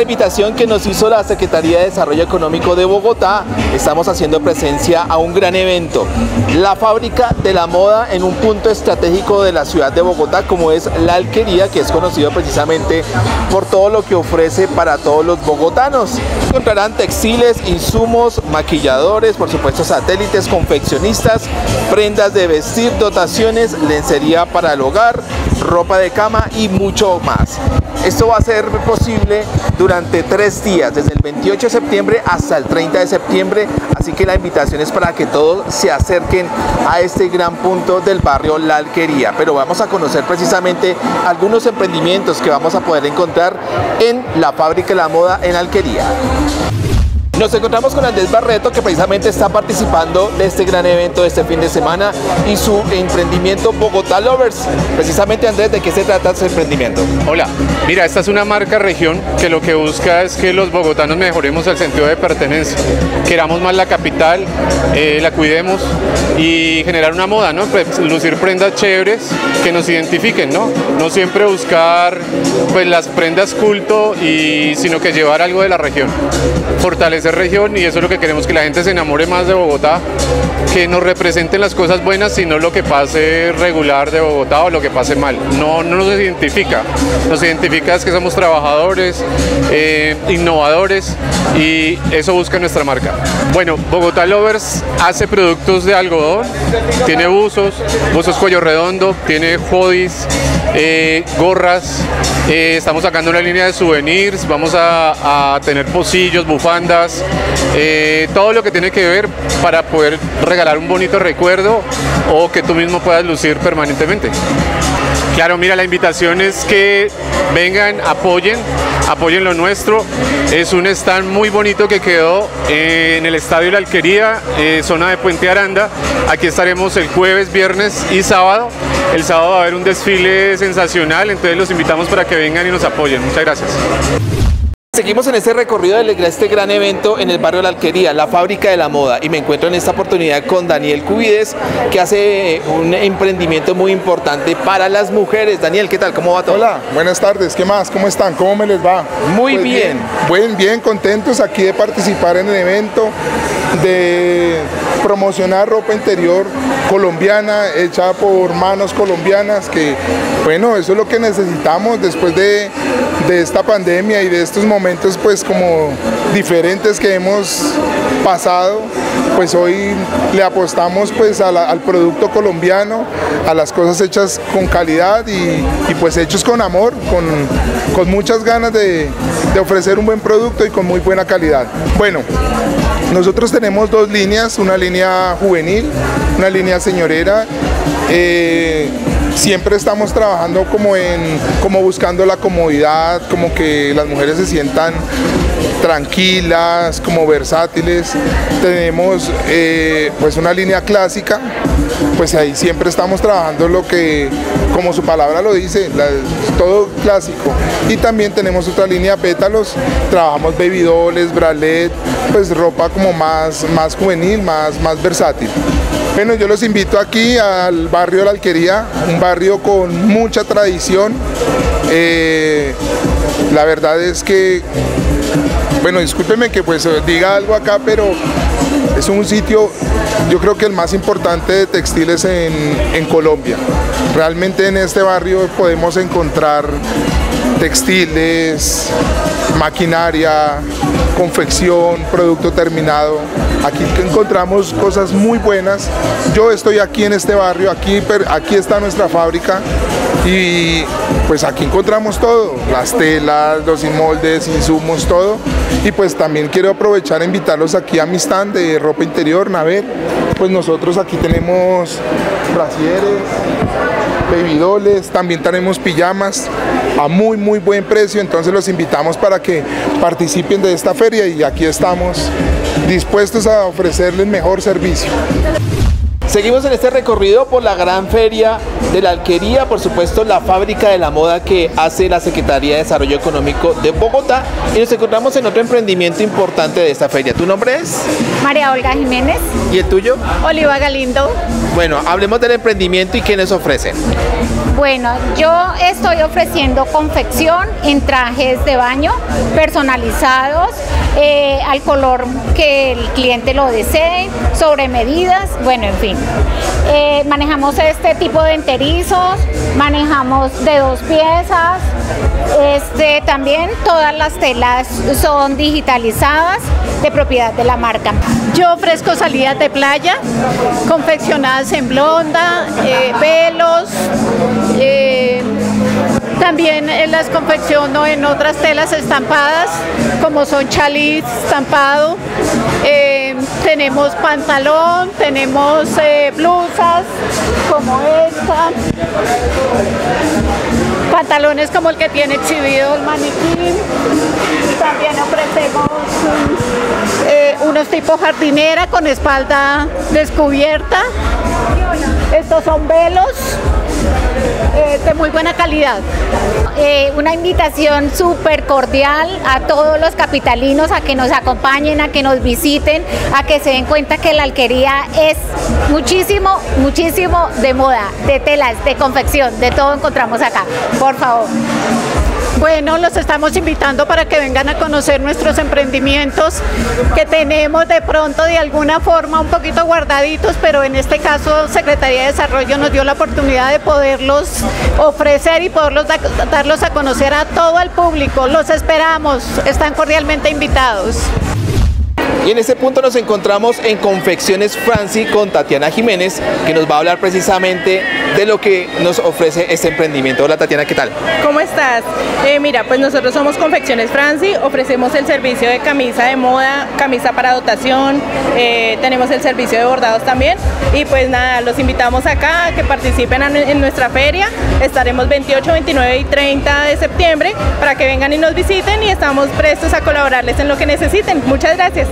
invitación que nos hizo la Secretaría de Desarrollo Económico de Bogotá, estamos haciendo presencia a un gran evento, la Fábrica de la Moda en un punto estratégico de la ciudad de Bogotá, como es La Alquería, que es conocido precisamente por todo lo que ofrece para todos los bogotanos. Encontrarán textiles, insumos, maquilladores, por supuesto satélites, confeccionistas, prendas de vestir, dotaciones, lencería para el hogar, ropa de cama y mucho más. Esto va a ser posible durante 3 días, desde el 28 de septiembre hasta el 30 de septiembre, así que la invitación es para que todos se acerquen a este gran punto del barrio La Alquería. Pero vamos a conocer precisamente algunos emprendimientos que vamos a poder encontrar en la Fábrica de la Moda en La Alquería. Nos encontramos con Andrés Barreto, que precisamente está participando de este gran evento de este fin de semana y su emprendimiento Bogotá Lovers. Precisamente, Andrés, ¿de qué se trata su emprendimiento? Hola, mira, esta es una marca región que lo que busca es que los bogotanos mejoremos el sentido de pertenencia, queramos más la capital, la cuidemos y generar una moda, ¿no? Lucir prendas chéveres que nos identifiquen, ¿no? No siempre buscar pues las prendas culto, sino que llevar algo de la región, fortalecer región, y eso es lo que queremos, que la gente se enamore más de Bogotá, que nos representen las cosas buenas, sino lo que pase regular de Bogotá o lo que pase mal. No nos identifica, es que somos trabajadores, innovadores, y eso busca nuestra marca. Bueno, Bogotá Lovers hace productos de algodón, tiene buzos cuello redondo, tiene hoodies, gorras, estamos sacando una línea de souvenirs, vamos a tener pocillos, bufandas, todo lo que tiene que ver para poder regalar un bonito recuerdo o que tú mismo puedas lucir permanentemente. Claro, mira, la invitación es que vengan, apoyen lo nuestro. Es un stand muy bonito que quedó en el Estadio La Alquería, zona de Puente Aranda. Aquí estaremos el jueves, viernes y sábado. El sábado va a haber un desfile sensacional, entonces los invitamos para que vengan y nos apoyen. Muchas gracias. Seguimos en este recorrido de este gran evento en el barrio La Alquería, la Fábrica de la Moda, y me encuentro en esta oportunidad con Daniel Cubides, que hace un emprendimiento muy importante para las mujeres. Daniel, ¿qué tal? ¿Cómo va todo? Hola, buenas tardes, ¿qué más? ¿Cómo están? ¿Cómo me les va? Muy pues bien. Bien, contentos aquí de participar en el evento, de promocionar ropa interior colombiana, hecha por manos colombianas, que bueno, eso es lo que necesitamos después de esta pandemia y de estos momentos pues como diferentes que hemos pasado. Pues hoy le apostamos pues al producto colombiano, a las cosas hechas con calidad y pues hechos con amor, con muchas ganas de ofrecer un buen producto y con muy buena calidad. Bueno, nosotros tenemos 2 líneas, una línea juvenil, una línea señorera. Siempre estamos trabajando como buscando la comodidad, como que las mujeres se sientan tranquilas, como versátiles. Tenemos pues una línea clásica, pues ahí siempre estamos trabajando lo que, como su palabra lo dice, todo clásico. Y también tenemos otra línea pétalos, trabajamos baby dolls, bralette, pues ropa como más juvenil, más versátil. Bueno, yo los invito aquí al barrio de La Alquería, un barrio con mucha tradición. La verdad es que, bueno, discúlpeme que pues diga algo acá, pero es un sitio, yo creo que el más importante de textiles en Colombia. Realmente en este barrio podemos encontrar textiles, maquinaria, confección, producto terminado. Aquí encontramos cosas muy buenas. Yo estoy aquí en este barrio, aquí está nuestra fábrica y pues aquí encontramos todo, las telas, los moldes, insumos, todo. Y pues también quiero aprovechar e invitarlos aquí a mi stand de ropa interior, Navel. Pues nosotros aquí tenemos brasieres, baby dolls, también tenemos pijamas a muy buen precio, entonces los invitamos para que participen de esta feria y aquí estamos dispuestos a ofrecerles mejor servicio. Seguimos en este recorrido por la gran feria de la alquería, por supuesto la fábrica de la moda que hace la Secretaría de Desarrollo Económico de Bogotá, y nos encontramos en otro emprendimiento importante de esta feria. ¿Tu nombre es? María Olga Jiménez. ¿Y el tuyo? Oliva Galindo. Bueno, hablemos del emprendimiento y qué nos ofrecen. Bueno, yo estoy ofreciendo confección en trajes de baño personalizados al color que el cliente lo desee, sobre medidas, bueno, en fin. Manejamos este tipo de enterizos, manejamos de 2 piezas, también todas las telas son digitalizadas de propiedad de la marca. Yo ofrezco salidas de playa, confeccionadas en blonda, velos, también las confecciono en otras telas estampadas, como son chaliz estampado, tenemos pantalón, tenemos blusas como esta, pantalones como el que tiene exhibido el maniquí, también ofrecemos unos tipo jardinera con espalda descubierta, estos son velos de muy buena calidad. Una invitación súper cordial a todos los capitalinos a que nos acompañen, a que nos visiten, a que se den cuenta que la alquería es muchísimo, muchísimo de moda, de telas, de confección, de todo encontramos acá, por favor. Bueno, los estamos invitando para que vengan a conocer nuestros emprendimientos que tenemos de pronto de alguna forma un poquito guardaditos, pero en este caso Secretaría de Desarrollo nos dio la oportunidad de poderlos ofrecer y poderlos darlos a conocer a todo el público. Los esperamos, están cordialmente invitados. Y en este punto nos encontramos en Confecciones Franci con Tatiana Jiménez, que nos va a hablar precisamente de lo que nos ofrece este emprendimiento. Hola Tatiana, ¿qué tal? ¿Cómo estás? Mira, pues nosotros somos Confecciones Franci, ofrecemos el servicio de camisa de moda, camisa para dotación, tenemos el servicio de bordados también, y pues nada, los invitamos acá a que participen en nuestra feria. Estaremos 28, 29 y 30 de septiembre para que vengan y nos visiten, y estamos prestos a colaborarles en lo que necesiten. Muchas gracias.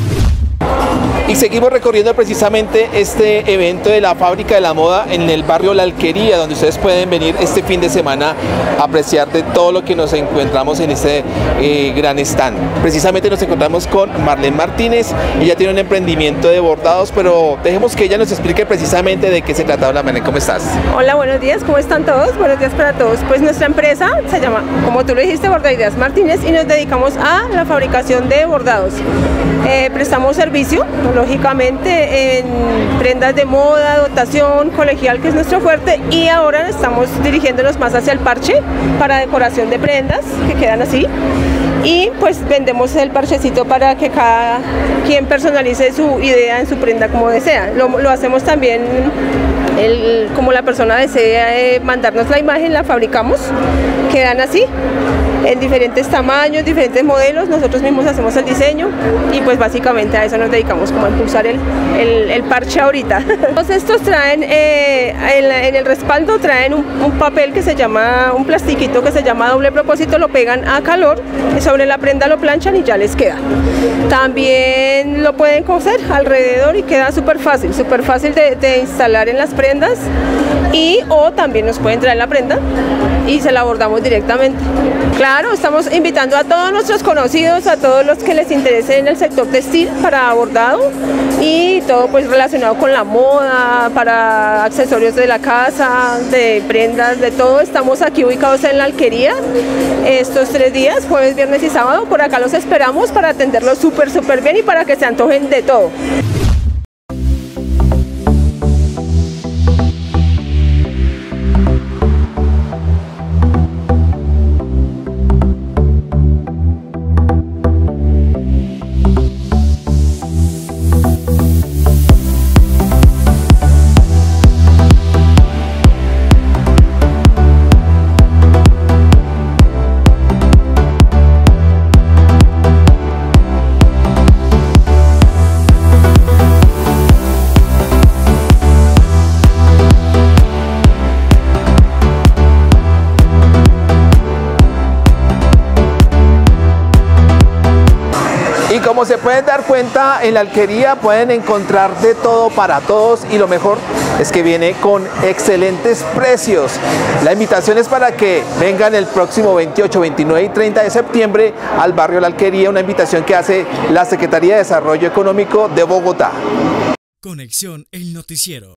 Y seguimos recorriendo precisamente este evento de la fábrica de la moda en el barrio La Alquería, donde ustedes pueden venir este fin de semana a apreciar de todo lo que nos encontramos en este gran stand. Precisamente nos encontramos con Marlene Martínez. Ella tiene un emprendimiento de bordados, pero dejemos que ella nos explique precisamente de qué se trata. Hola Marlene, ¿cómo estás? Hola, buenos días, ¿cómo están todos? Buenos días para todos. Pues nuestra empresa se llama, como tú lo dijiste, Bordaideas Martínez, y nos dedicamos a la fabricación de bordados. Prestamos servicio, lógicamente, en prendas de moda, dotación, colegial, que es nuestro fuerte, y ahora estamos dirigiéndonos más hacia el parche para decoración de prendas que quedan así, y pues vendemos el parchecito para que cada quien personalice su idea en su prenda como desea. Lo hacemos también como la persona desea mandarnos la imagen, la fabricamos, quedan así en diferentes tamaños, diferentes modelos, nosotros mismos hacemos el diseño, y pues básicamente a eso nos dedicamos, como a impulsar el parche ahorita. Entonces estos traen, en el respaldo traen un papel que se llama, un plastiquito que se llama doble propósito, lo pegan a calor, sobre la prenda lo planchan y ya les queda. También lo pueden coser alrededor y queda súper fácil de instalar en las prendas, o también nos pueden traer la prenda y se la bordamos directamente. Claro, estamos invitando a todos nuestros conocidos, a todos los que les interese en el sector textil para bordado y todo pues relacionado con la moda, para accesorios de la casa, de prendas, de todo. Estamos aquí ubicados en La Alquería estos 3 días, jueves, viernes y sábado. Por acá los esperamos para atenderlos súper bien y para que se antojen de todo. como se pueden dar cuenta, en la alquería pueden encontrar de todo para todos y lo mejor es que viene con excelentes precios. La invitación es para que vengan el próximo 28, 29 y 30 de septiembre al barrio La Alquería, una invitación que hace la Secretaría de Desarrollo Económico de Bogotá. Conexión, el noticiero.